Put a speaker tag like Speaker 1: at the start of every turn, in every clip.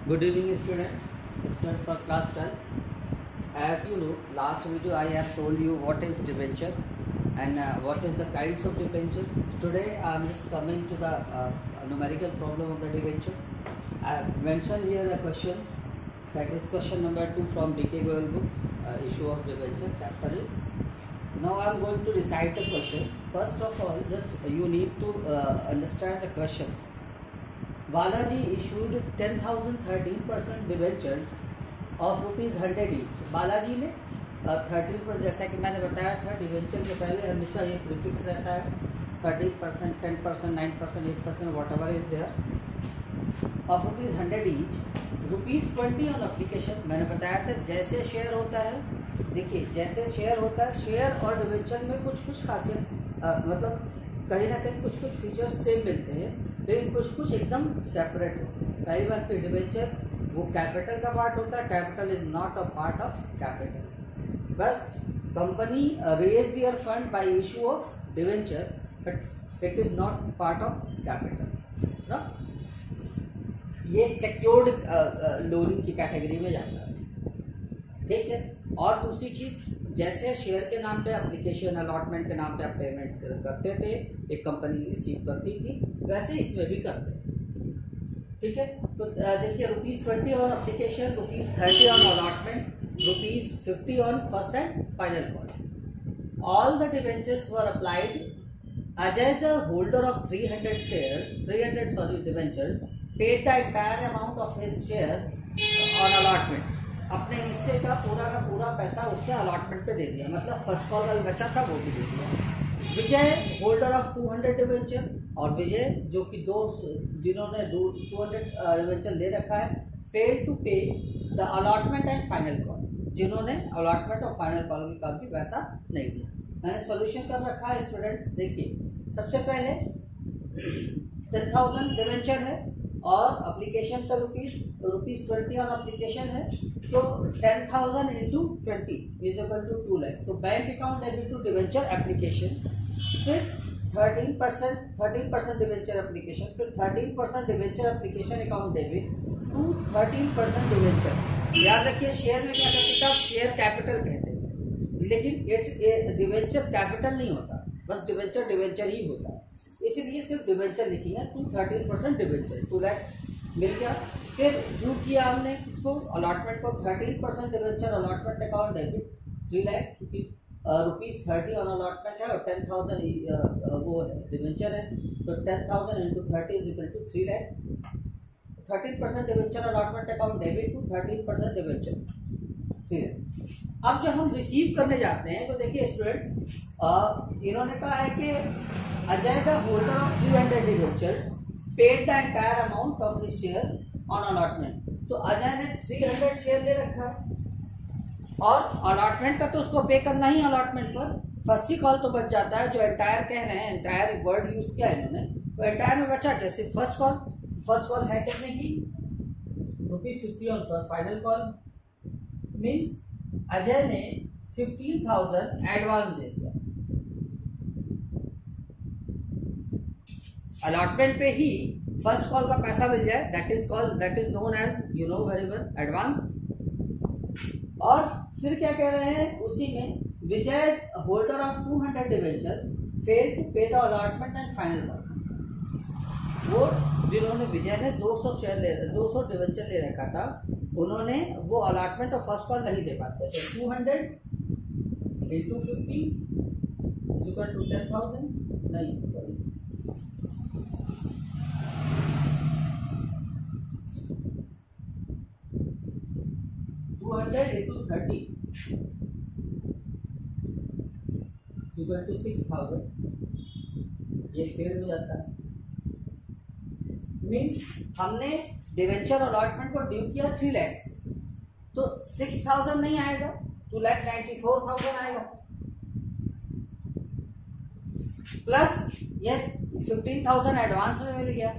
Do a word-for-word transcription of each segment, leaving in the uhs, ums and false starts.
Speaker 1: Good evening, student. Student for class twelve. As you know, last video I have told you what is debenture and uh, what is the kinds of debenture. Today I am just coming to the uh, numerical problem of the debenture. I have mentioned here the questions. That is question number two from D K Goyal book. Uh, issue of debenture chapter is. Now I am going to recite the question. First of all, just you need to uh, understand the questions. Balaji issued ten thousand thirteen percent debentures of rupees hundred each. Balaji ने thirteen percent, जैसा कि मैंने बताया था debenture के पहले हमेशा ये प्रीफिक्स रहता है thirteen percent, ten percent, nine percent, eight percent, whatever is there of rupees hundred each, rupees twenty on application. मैंने बताया था जैसे शेयर होता है, देखिए जैसे शेयर होता है, शेयर और डिवेंचर में कुछ कुछ खासियत मतलब कहीं ना कहीं कुछ कुछ फीचर्स सेम मिलते हैं, लेकिन कुछ कुछ एकदम सेपरेट होते हैं. पहली बात कि डिवेंचर वो कैपिटल का पार्ट होता है, capital is not a part of capital, but company raise their fund by issue of debenture, but it is not part of capital ना. ये सिक्योर्ड लोनिंग की कैटेगरी में जाता है, ठीक है. और दूसरी चीज, जैसे शेयर के नाम पे एप्लीकेशन अलॉटमेंट के नाम पे आप पेमेंट करते थे, एक कंपनी रिसीव करती थी, वैसे इसमें भी करते हैं, ठीक है. तो देखिए rupees twenty on application, rupees thirty on allotment, rupees fifty on first and final call. All the debentures were applied. Ajay the holder of three hundred share three hundred sorry debentures paid the entire amount of his share on allotment. अपने हिस्से का पूरा का पूरा पैसा उसके allotment पे दे दिया, मतलब फर्स्ट कॉल का बचा था वो भी दे दिया. Vijay holder of two hundred debenture, और विजय जो कि दो जिन्होंने दो टू हंड्रेड डिवेंचर ले रखा है, fail to pay the allotment and final call, जिन्होंने अलॉटमेंट और फाइनल कॉल का भी पैसा नहीं दिया. मैंने सॉल्यूशन कर रखा है स्टूडेंट्स. देखिए सबसे पहले टेन थाउजेंड डिवेंचर है और अप्लीकेशन का rupees rupees twenty on application है, तो ten thousand into twenty is equal to two lakh. तो bank account debit to debenture application, फिर thirteen percent thirteen percent debenture application, फिर thirteen percent debenture application account debit to thirteen percent debenture. याद रखिए share में क्या कहते थे आप, शेयर कैपिटल कहते थे, लेकिन इट्स डिवेंचर कैपिटल नहीं होता, बस डिवेंचर डिवेंचर ही होता है, इसीलिए सिर्फ डिवेंचर लिखी है. To thirteen percent debenture two lakh मिल गया. फिर ड्यू किया हमने किसको, अलॉटमेंट को. Thirteen percent debenture allotment account debit three lakh, क्योंकि रुपीज थर्टी ऑन अलॉटमेंट है और टेन थाउजेंड वो डिवेंचर है, तो ten thousand into thirty is equal to three lakh. Thirteen percent debenture allotment account debit to thirteen percent debenture three lakh. अब जब हम receive करने जाते हैं तो देखिए स्टूडेंट्स, इन्होंने कहा है कि Ajay the holder of three hundred debentures paid the entire amount of his share on allotment. तो अजय ने थ्री हंड्रेड शेयर ले रखा है और अलॉटमेंट का तो उसको पे करना ही अलॉटमेंट पर. फर्स्ट ही कॉल तो बच जाता है, जो एंटायर कह रहे हैं, एंटायर वर्ड यूज किया इन्होंने, तो एंटायर में बचा क्या, सिर्फ फर्स्ट कॉल. फर्स्ट कॉल है कितने की, rupees fifty on first final call. Means Ajay ने फिफ्टीन थाउजेंड एडवांस दे दिया अलॉटमेंट पे ही. फर्स्ट कॉल का पैसा मिल जाए, that is called that is known as you know very well advance. और फिर क्या कह रहे हैं उसी में, Vijay holder of two hundred debenture fail to pay the allotment and final call. वो जिन्होंने विजय ने दो सौ शेयर ले दो सौ डिवेंचर ले रखा था, उन्होंने वो अलॉटमेंट और फर्स्ट कॉल नहीं दे पाते. तो two hundred into fifty is equal to ten thousand नहीं sorry two hundred into thirty is equal to six thousand. ये फेल हो जाता है. मीन्स हमने डिवेंचर अलॉटमेंट को ड्यू किया थ्री लैक्स, तो सिक्स थाउजेंड नहीं आएगा, two lakh ninety four thousand आएगा, प्लस ये फिफ्टीन थाउजेंड एडवांस में मिल गया.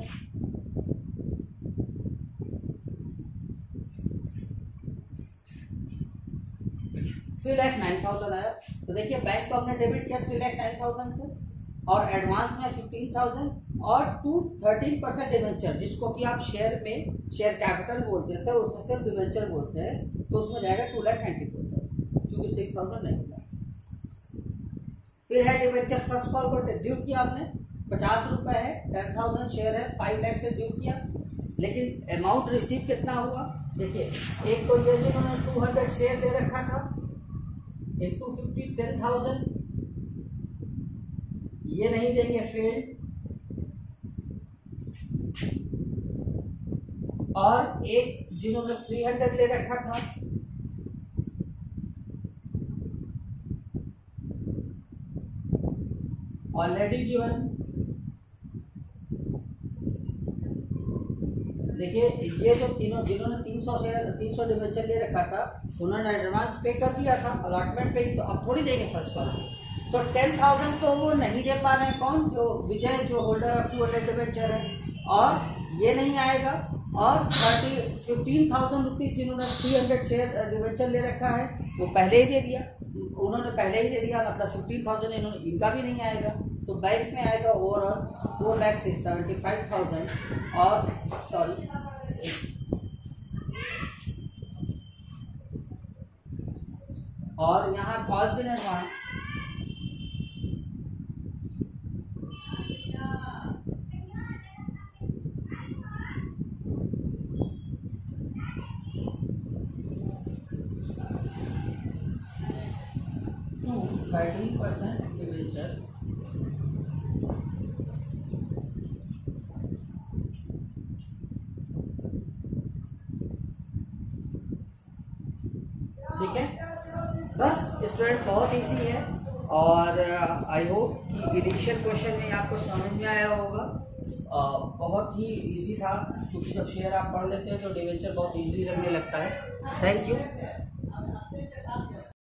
Speaker 1: थ्री लैख नाइन थाउजेंड आया. तो देखिए बैंक को हमने डेबिट किया थ्री लैख नाइन थाउजेंड से, और एडवांस में फिफ्टीन थाउजेंड और टू थर्टीन परसेंट डिवेंचर, जिसको कि आप शेयर में शेयर कैपिटल बोलते थे, उसमें सिर्फ डिवेंचर बोलते हैं, तो उसमें जाएगा two lakh ninety four thousand, क्योंकि सिक्स थाउजेंड नहीं होगा। फिर है डिवेंचर फर्स्ट कॉल को ड्यू किया आपने, पचास रुपए है, टेन थाउजेंड शेयर है, फाइव लैख से ड्यू किया, लेकिन अमाउंट रिसीव कितना हुआ देखिए, एक तो ये जिन्होंने टू हंड्रेड शेयर ले रखा था, एक टू फिफ्टी टेन थाउजेंड, ये नहीं देंगे फेल्ड, और एक जिन्होंने थ्री हंड्रेड ले रखा था, ऑलरेडी गिवन। देखिए ये जो तीनों जिन्होंने तीन सौ शेयर तीन सौ डिवेंचर ले रखा था, उन्होंने एडवांस पे कर दिया था अलॉटमेंट पे, तो अब थोड़ी देंगे फर्स्ट कॉल, तो टेन थाउजेंड तो वो नहीं दे पा रहे हैं, कौन, जो विजय जो holder of two hundred debenture है, और ये नहीं आएगा, और थर्टी फिफ्टीन थाउजेंड रुपीज जिन्होंने थ्री हंड्रेड शेयर डिवेंचर ले रखा है वो पहले ही दे दिया, उन्होंने पहले ही दे दिया, मतलब फिफ्टीन थाउजेंड इन्होंने, इनका भी नहीं आएगा, तो बैंक में आएगा overall four lakh six seventy five thousand, और सॉरी और यहाँ calls in advance thirteen percent debenture, ठीक है। बस स्टूडेंट बहुत इजी है, और आई होप कि इनिशियल क्वेश्चन में आपको समझ में आया होगा, uh, बहुत ही इजी था, क्योंकि जब शेयर आप पढ़ लेते हैं तो डिवेंचर बहुत इजी लगने लगता है। Thank you.